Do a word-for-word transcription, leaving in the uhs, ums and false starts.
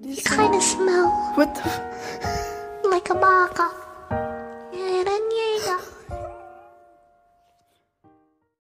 You kind of smell What the f- like a baka.